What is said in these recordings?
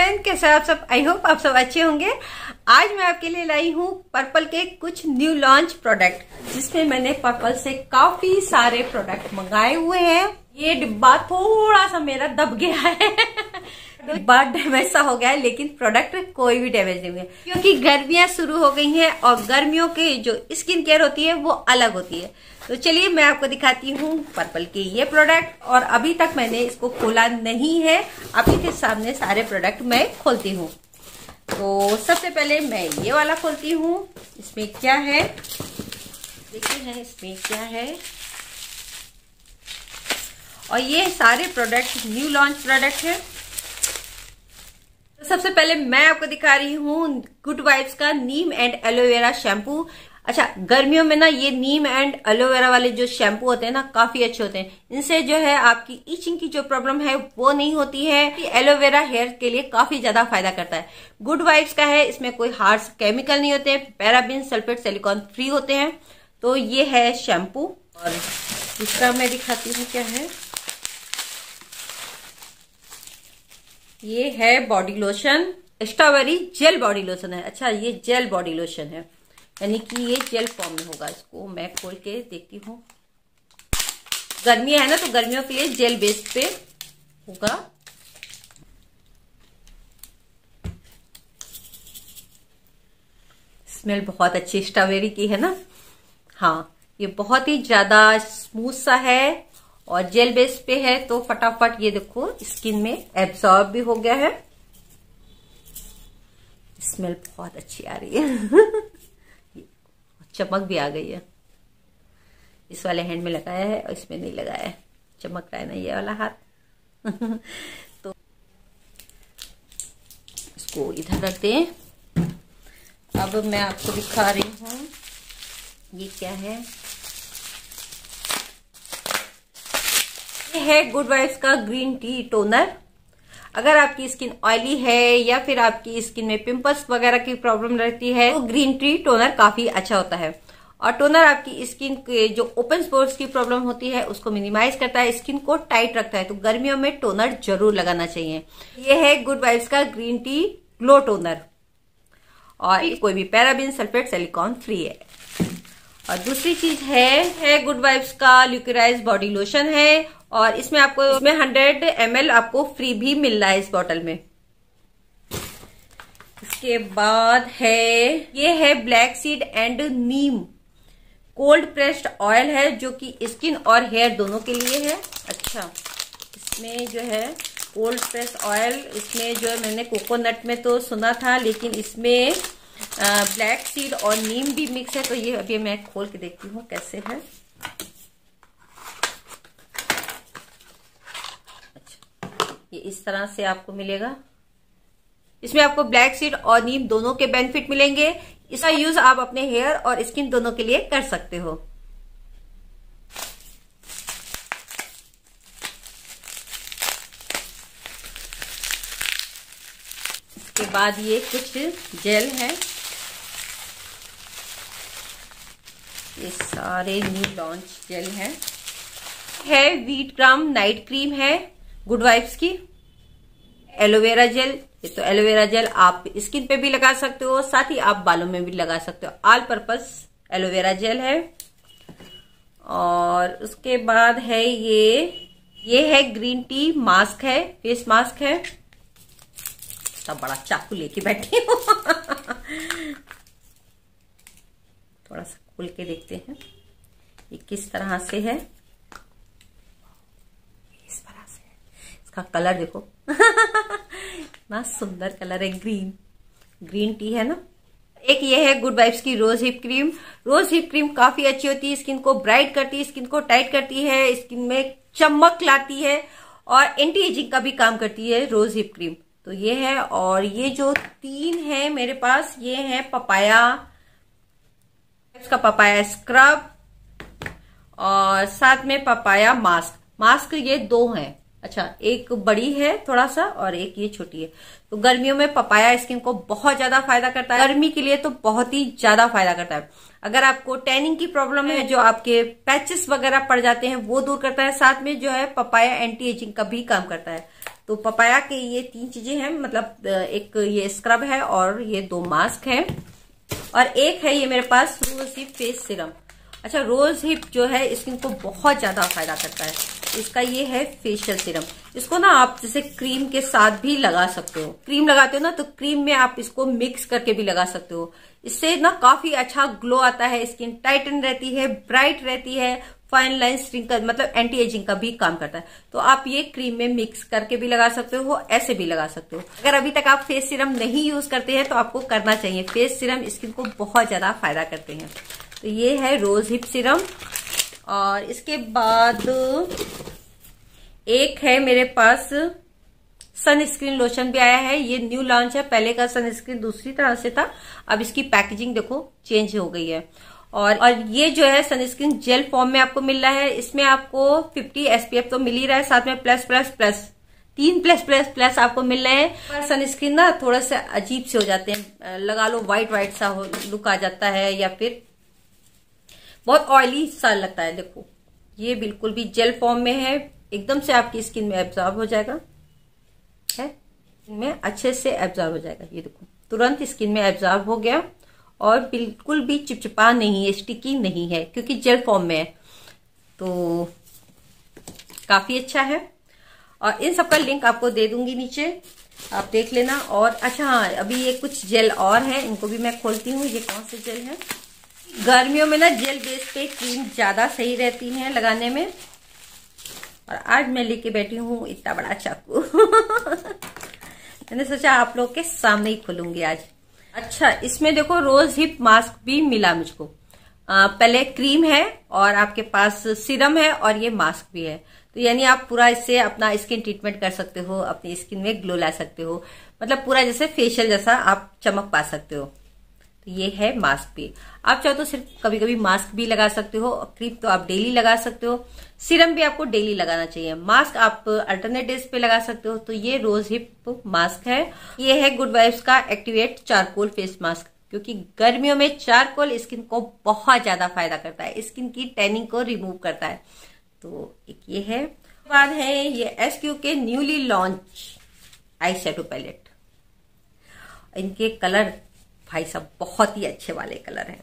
Friend, कैसे आप सब? आई होप आप सब अच्छे होंगे। आज मैं आपके लिए लाई हूँ पर्पल के कुछ न्यू लॉन्च प्रोडक्ट, जिसमें मैंने पर्पल से काफी सारे प्रोडक्ट मंगाए हुए हैं। ये डिब्बा थोड़ा सा मेरा दब गया है डिब्बा डैमेज सा हो गया है, लेकिन प्रोडक्ट कोई भी डैमेज नहीं हुआ, क्योंकि गर्मियां शुरू हो गई हैं और गर्मियों के जो स्किन केयर होती है वो अलग होती है। तो चलिए मैं आपको दिखाती हूँ पर्पल के ये प्रोडक्ट। और अभी तक मैंने इसको खोला नहीं है, अभी के सामने सारे प्रोडक्ट मैं खोलती हूँ। तो सबसे पहले मैं ये वाला खोलती हूँ। इसमें क्या है देखते हैं, इसमें क्या है। और ये सारे प्रोडक्ट न्यू लॉन्च प्रोडक्ट है। तो सबसे पहले मैं आपको दिखा रही हूँ गुड वाइब्स का नीम एंड एलोवेरा शैम्पू। अच्छा, गर्मियों में ना ये नीम एंड एलोवेरा वाले जो शैम्पू होते हैं ना, काफी अच्छे होते हैं। इनसे जो है आपकी इचिंग की जो प्रॉब्लम है वो नहीं होती है। एलोवेरा हेयर के लिए काफी ज्यादा फायदा करता है। गुड वाइब्स का है, इसमें कोई हार्श केमिकल नहीं होते, पैराबिन, सल्फेट, सिलिकॉन फ्री होते हैं। तो ये है शैम्पू। और दूसरा मैं दिखाती हूँ क्या है। ये है body lotion, strawberry gel body lotion है। अच्छा, ये जेल बॉडी लोशन है, यानी कि ये जेल फॉर्म में होगा। इसको मैं खोल के देखती हूँ। गर्मियां है ना, तो गर्मियों के लिए जेल बेस पे होगा। स्मेल बहुत अच्छी स्ट्रॉबेरी की है ना। हाँ, ये बहुत ही ज्यादा स्मूथ सा है और जेल बेस पे है, तो फटाफट ये देखो स्किन में एब्सॉर्ब भी हो गया है। स्मेल बहुत अच्छी आ रही है चमक भी आ गई है। इस वाले हैंड में लगाया है और इसमें नहीं लगाया है, चमक रहा है ना ये वाला हाथ तो इसको इधर रख दें। अब मैं आपको दिखा रही हूँ ये क्या है। ये है गुड वाइब्स का ग्रीन टी टोनर। अगर आपकी स्किन ऑयली है या फिर आपकी स्किन में पिंपल्स वगैरह की प्रॉब्लम रहती है, तो ग्रीन टी टोनर काफी अच्छा होता है। और टोनर आपकी स्किन के जो ओपन पोर्स की प्रॉब्लम होती है उसको मिनिमाइज करता है, स्किन को टाइट रखता है। तो गर्मियों में टोनर जरूर लगाना चाहिए। ये है गुड वाइब्स का ग्रीन टी ग्लो टोनर, और कोई भी पैराबिन, सल्फेट, सिलिकॉन फ्री है। और दूसरी चीज है गुड वाइब्स का ल्यूकेराइज बॉडी लोशन है, और इसमें 100 ml आपको फ्री भी मिल रहा है इस बॉटल में। इसके बाद ये है black seed and neem cold pressed oil है, जो कि स्किन और हेयर दोनों के लिए है। अच्छा, इसमें जो है कोल्ड प्रेस्ड ऑयल, इसमें जो है मैंने कोकोनट में तो सुना था, लेकिन इसमें ब्लैक सीड और नीम भी मिक्स है। तो ये अभी मैं खोल के देखती हूँ कैसे है। अच्छा, ये इस तरह से आपको मिलेगा। इसमें आपको ब्लैक सीड और नीम दोनों के बेनिफिट मिलेंगे। इसका यूज आप अपने हेयर और स्किन दोनों के लिए कर सकते हो। इसके बाद ये कुछ जेल है, ये सारे न्यू लॉन्च जेल है व्हीट ग्राम नाइट क्रीम है गुड वाइब्स की। एलोवेरा जेल, ये तो एलोवेरा जेल आप स्किन पे भी लगा सकते हो, साथ ही आप बालों में भी लगा सकते हो। ऑल पर्पस एलोवेरा जेल है। और उसके बाद है ये है ग्रीन टी मास्क है, फेस मास्क है। सब बड़ा चाकू लेके बैठी हूँ थोड़ा सा खोल के देखते हैं ये किस तरह से है। इस तरह से इसका कलर देखो ना, सुंदर कलर है, ग्रीन टी है ना। एक ये है गुड वाइब्स की rose hip cream. Rose hip cream काफी अच्छी होती है, स्किन को ब्राइट करती है, स्किन को टाइट करती है, स्किन में चमक लाती है और एंटी एजिंग का भी काम करती है रोज हिप क्रीम। तो ये है। और ये जो 3 है मेरे पास, ये है पपाया, इसका पपाया स्क्रब और साथ में पपाया मास्क ये 2 हैं। अच्छा, एक बड़ी है थोड़ा सा और एक ये छोटी है। तो गर्मियों में पपाया स्किन को बहुत ज्यादा फायदा करता है, गर्मी के लिए तो बहुत ही ज्यादा फायदा करता है। अगर आपको टैनिंग की प्रॉब्लम है, जो आपके पैचेस वगैरह पड़ जाते हैं, वो दूर करता है। साथ में जो है पपाया एंटी एजिंग का भी काम करता है। तो पपाया के ये 3 चीजें हैं, मतलब एक ये स्क्रब है और ये 2 मास्क हैं और एक है ये मेरे पास रोज हिप फेस सीरम। अच्छा, रोज हिप जो है स्किन को बहुत ज्यादा फायदा करता है। इसका ये है फेशियल सीरम। इसको ना आप जैसे क्रीम के साथ भी लगा सकते हो। क्रीम लगाते हो ना तो क्रीम में आप इसको मिक्स करके भी लगा सकते हो। इससे ना काफी अच्छा ग्लो आता है, स्किन टाइटन रहती है, ब्राइट रहती है, फाइन लाइन रिंकल मतलब एंटी एजिंग का भी काम करता है। तो आप ये क्रीम में मिक्स करके भी लगा सकते हो, ऐसे भी लगा सकते हो। अगर अभी तक आप फेस सीरम नहीं यूज करते हैं तो आपको करना चाहिए। फेस सीरम स्किन को बहुत ज्यादा फायदा करते हैं। तो ये है रोज हिप सीरम। और इसके बाद एक है मेरे पास सनस्क्रीन लोशन भी आया है। ये न्यू लॉन्च है। पहले का सनस्क्रीन दूसरी तरह से था, अब इसकी पैकेजिंग देखो चेंज हो गई है। और ये जो है सनस्क्रीन जेल फॉर्म में आपको मिल रहा है। इसमें आपको 50 SPF तो मिल ही रहा है, साथ में plus plus plus 3 plus plus plus आपको मिल रहे हैं। सनस्क्रीन ना थोड़ा सा अजीब से हो जाते हैं, लगा लो व्हाइट व्हाइट सा लुक आ जाता है या फिर बहुत ऑयली सा लगता है। देखो ये बिल्कुल भी जेल फॉर्म में है, एकदम से आपकी स्किन में एब्जॉर्ब हो जाएगा, है में अच्छे से एब्जॉर्ब हो जाएगा। ये देखो तुरंत स्किन में एब्जॉर्ब हो गया और बिल्कुल भी चिपचिपा नहीं है, स्टिकी नहीं है, क्योंकि जेल फॉर्म में है। तो काफी अच्छा है। और इन सबका लिंक आपको दे दूंगी नीचे, आप देख लेना। और अच्छा हाँ, अभी ये कुछ जेल और है, इनको भी मैं खोलती हूँ। ये कौन से जेल है? गर्मियों में ना जेल बेस पे क्रीम ज्यादा सही रहती है लगाने में। और आज मैं लेके बैठी हूँ इतना बड़ा चाकू मैंने सोचा आप लोग के सामने ही खोलूंगी आज। अच्छा, इसमें देखो रोज हिप मास्क भी मिला मुझको। पहले क्रीम है और आपके पास सीरम है और ये मास्क भी है। तो यानी आप पूरा इससे अपना स्किन ट्रीटमेंट कर सकते हो, अपनी स्किन में ग्लो ला सकते हो, मतलब पूरा जैसे फेशियल जैसा आप चमक पा सकते हो। तो ये है मास्क भी। आप चाहो तो सिर्फ कभी कभी मास्क भी लगा सकते हो, क्रीम तो आप डेली लगा सकते हो, सीरम भी आपको डेली लगाना चाहिए, मास्क आप अल्टरनेट डेज पे लगा सकते हो। तो ये रोज हिप मास्क है। ये है गुड वाइब्स का एक्टिवेट चारकोल फेस मास्क, क्योंकि गर्मियों में चारकोल स्किन को बहुत ज्यादा फायदा करता है, स्किन की टैनिंग को रिमूव करता है। तो एक ये है। बाद है ये SQ के newly launch eye shadow palette. इनके कलर भाई साहब बहुत ही अच्छे वाले कलर हैं।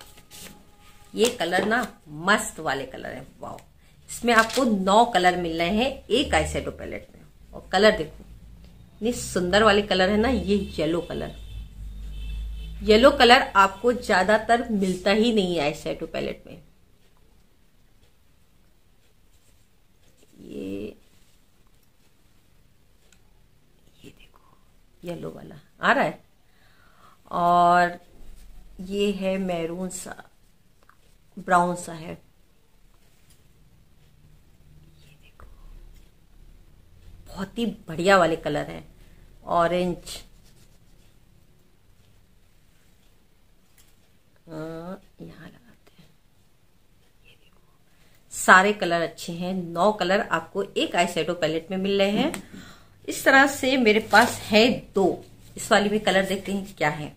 ये कलर ना मस्त वाले कलर है, वाओ। इसमें आपको 9 कलर मिल रहे हैं एक आई शैडो पैलेट में। और कलर देखो इतनी सुंदर वाले कलर है ना। ये येलो कलर, येलो कलर आपको ज्यादातर मिलता ही नहीं है आई शैडो पैलेट में। ये देखो येलो वाला आ रहा है। और ये है मैरून सा, ब्राउन सा है। ये देखो बहुत ही बढ़िया वाले कलर हैं। ऑरेंज, यहां लगाते हैं। ये देखो सारे कलर अच्छे हैं। 9 कलर आपको एक आई शैडो पैलेट में मिल रहे हैं। इस तरह से मेरे पास है 2। इस वाली में कलर देखते हैं क्या है।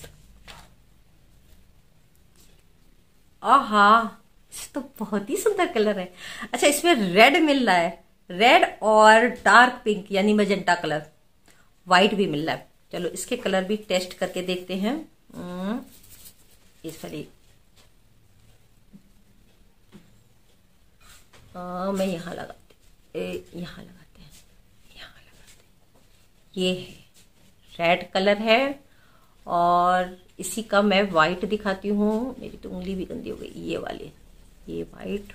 आहा, तो बहुत ही सुंदर कलर है। अच्छा, इसमें रेड मिल रहा है, रेड और डार्क पिंक यानी मजेंटा कलर, व्हाइट भी मिल रहा है। चलो इसके कलर भी टेस्ट करके देखते हैं। इस वाली मैं यहाँ लगाते हैं, यहाँ लगाते हैं। ये है रेड कलर है और इसी का मैं व्हाइट दिखाती हूँ। मेरी तो उंगली भी गंदी हो गई। ये वाले, ये व्हाइट,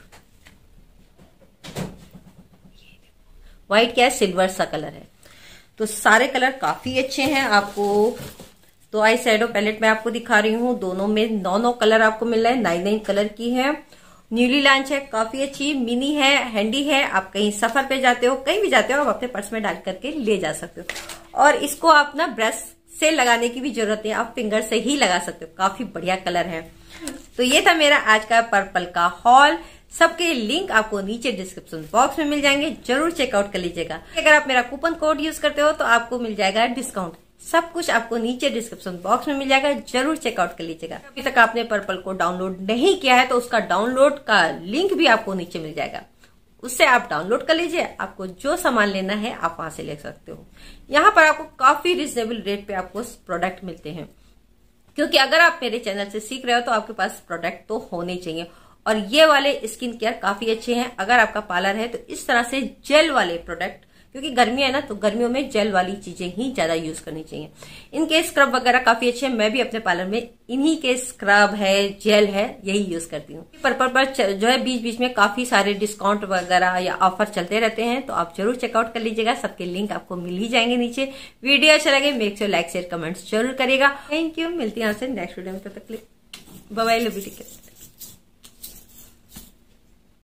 व्हाइट क्या है, सिल्वर सा कलर है। तो सारे कलर काफी अच्छे हैं। आपको 2 आई शैडो पैलेट में आपको दिखा रही हूँ, दोनों में 9 कलर आपको मिल रहा है। 9 कलर की है, न्यूली लॉन्च है, काफी अच्छी, मिनी है, हैंडी है। आप कहीं सफर पे जाते हो, कहीं भी जाते हो, आप अपने पर्स में डाल करके ले जा सकते हो। और इसको आप ना ब्रश से लगाने की भी जरूरत नहीं, आप फिंगर से ही लगा सकते हो। काफी बढ़िया कलर है। तो ये था मेरा आज का पर्पल का हॉल। सबके लिंक आपको नीचे डिस्क्रिप्शन बॉक्स में मिल जाएंगे, जरूर चेकआउट कर लीजिएगा। अगर आप मेरा कूपन कोड यूज करते हो तो आपको मिल जाएगा डिस्काउंट। सब कुछ आपको नीचे डिस्क्रिप्शन बॉक्स में मिल जाएगा, जरूर चेकआउट कर लीजिएगा। अभी तक आपने पर्पल को डाउनलोड नहीं किया है तो उसका डाउनलोड का लिंक भी आपको नीचे मिल जाएगा, उससे आप डाउनलोड कर लीजिए। आपको जो सामान लेना है आप वहां से ले सकते हो। यहाँ पर आपको काफी रिजनेबल रेट पे आपको प्रोडक्ट मिलते हैं, क्योंकि अगर आप मेरे चैनल से सीख रहे हो तो आपके पास प्रोडक्ट तो होने चाहिए। और ये वाले स्किन केयर काफी अच्छे हैं। अगर आपका पार्लर है तो इस तरह से जेल वाले प्रोडक्ट, क्योंकि गर्मी है ना, तो गर्मियों में जेल वाली चीजें ही ज्यादा यूज करनी चाहिए। इनके स्क्रब वगैरह काफी अच्छे हैं। मैं भी अपने पार्लर में इन्हीं के स्क्रब है, जेल है, यही यूज करती हूँ। पर्पल पर जो है बीच बीच में काफी सारे डिस्काउंट वगैरह या ऑफर चलते रहते हैं, तो आप जरूर चेकआउट कर लीजिएगा। सबके लिंक आपको मिल ही जाएंगे नीचे। वीडियो अच्छा लगे make sure like share comments जरूर करिएगा। Thank you. मिलती है आपसे नेक्स्ट वीडियो में। तब तक bye bye. Love you. Take care.